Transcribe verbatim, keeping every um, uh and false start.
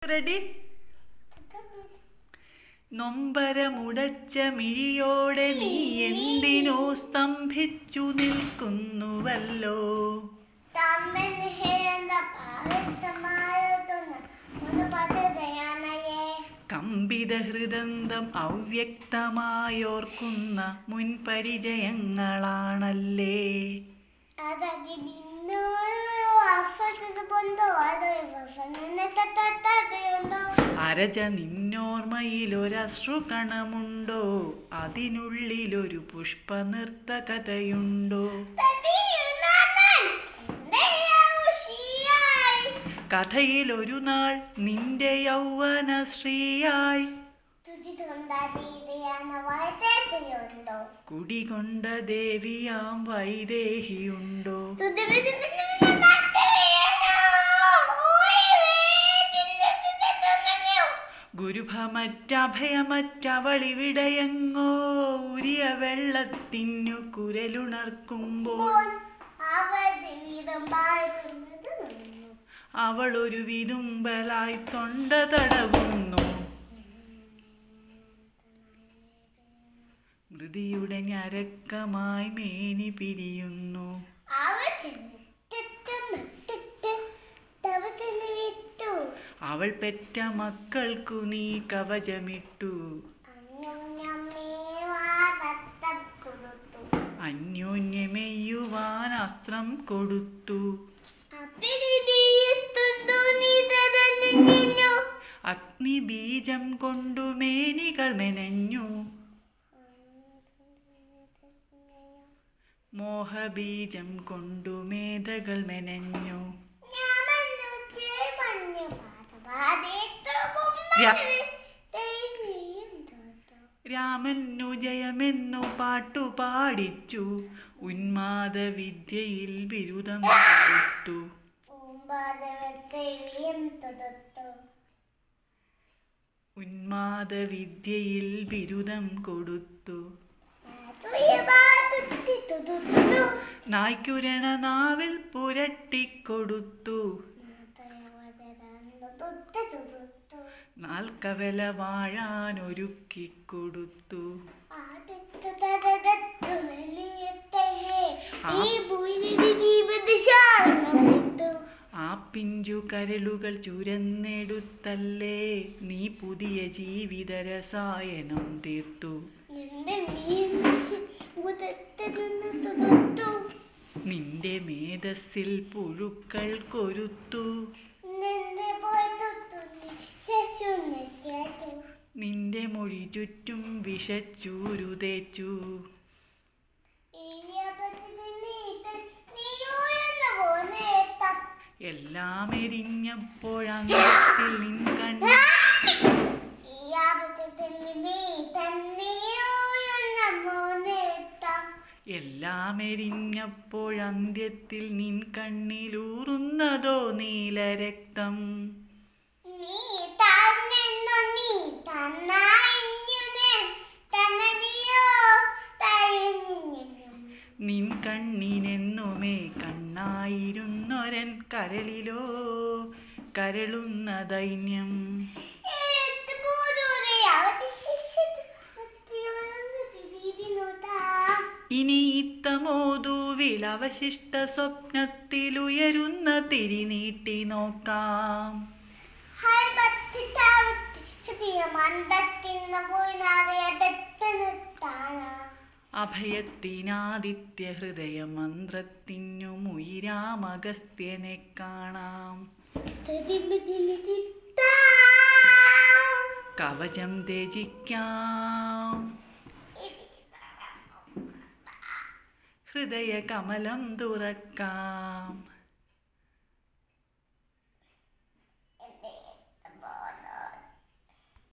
Ready? നൊമ്പരമുടച്ച മിഴിയോടെ നീ എന്തിനോ സ്തംഭിച്ചു നിൽക്കുന്നുവല്ലോ. കമ്പിത ഹൃദന്തം അവ്യക്തമായോർക്കുന്ന മുൻപരിചയങ്ങളാണല്ലേ. അരജ നിന്നോർമ്മയിലൊരശ്രുകണമുണ്ടോ? അതിനുള്ളിലൊരു പുഷ്പനൃത്ത കഥയുണ്ടോ? കഥയിലൊരു നാൾ നിന്റെ യൗവന ശ്രീയായി കുടികൊണ്ട ദേവിയാം വൈദേഹിയുണ്ടോ? ഗുരുഭമറ്റഭയമറ്റവളിവിടയങ്ങോ ഉരിയ വെള്ളത്തിനു കുരലുണർക്കുമ്പോൾ അവളൊരു വിതുമ്പലായി തൊണ്ട തടവുന്നു. മൃതിയുടെ ഞരക്കമായി മേനി പിരിയുന്നു. അവൾ പെറ്റ മക്കൾക്കു നീ കവചമിട്ടു. അന്യോന്യമെയ്യുവാൻ അസ്ത്രം കൊടുത്തു. അഗ്നിബീജം കൊണ്ടു മേനികൾ മെനഞ്ഞു. മോഹബീജം കൊണ്ടു മേധകൾ മെനഞ്ഞു. രാമന്നു ജയമെന്നു പാട്ടുപാടിച്ചു. ഉന്മാദ വിദ്യയിൽ ബിരുദം കൊടുത്തു. ഉന്മാദ വിദ്യയിൽ ബിരുദം കൊടുത്തു. നായ്ക്കുരണ നാവിൽ പുരട്ടിക്കൊടുത്തു. നാൽക്കവല വാഴാനൊരുക്കിക്കൊടുത്തു. ആ പിഞ്ചു കരളുകൾ ചുരന്നെടുത്തല്ലേ നീ പുതിയ ജീവിത രസായനം തീർത്തു. നിന്റെ മേധസ്സിൽ പുഴുക്കൾ കൊരുത്തു. നിന്റെ മൊഴി ചുറ്റും വിഷച്ചൂരു തേച്ചു. എല്ലാം എരിഞ്ഞപ്പോഴത്തിൽ നിൻ കണ്ണി എല്ലാം എരിഞ്ഞപ്പോഴന്ത്യത്തിൽ നിൻ കണ്ണിലൂറുന്നതോ നീലരക്തം. നിൻ കണ്ണിനെന്നുമേ കണ്ണായിരുന്നൊരൻ കരളിലോ കരളുന്ന ദൈന്യം. ഇനി ഇത്തമോദൂവിൽ അവശിഷ്ട സ്വപ്നത്തിലുയരുന്ന തിരിനീട്ടി നോക്കാം. അഭയത്തിനാദിത്യ ഹൃദയ മന്ത്രത്തിനു മുയിരാം അഗസ്ത്യനെ കാണാം. കവചം ത്യജിക്കാം. ഹൃദയ കമലം തുറക്കാം.